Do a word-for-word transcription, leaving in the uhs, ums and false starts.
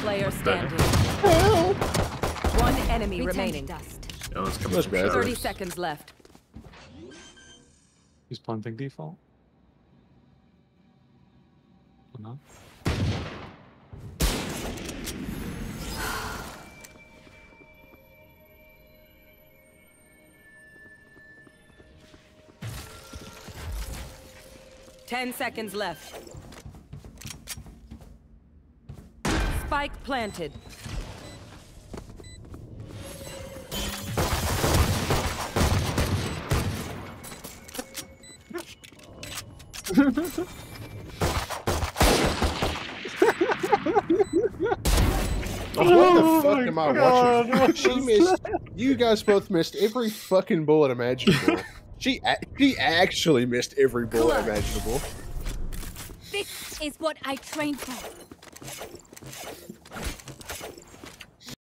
player standing. One enemy remaining. Dust. Oh, it's coming from Thirty shadows. seconds left. He's planting default. Or not? Ten seconds left. Spike planted. Oh, what the fuck am I God, watching? She missed. You guys both missed every fucking bullet imaginable. She she actually missed every bullet imaginable. This is what I trained for.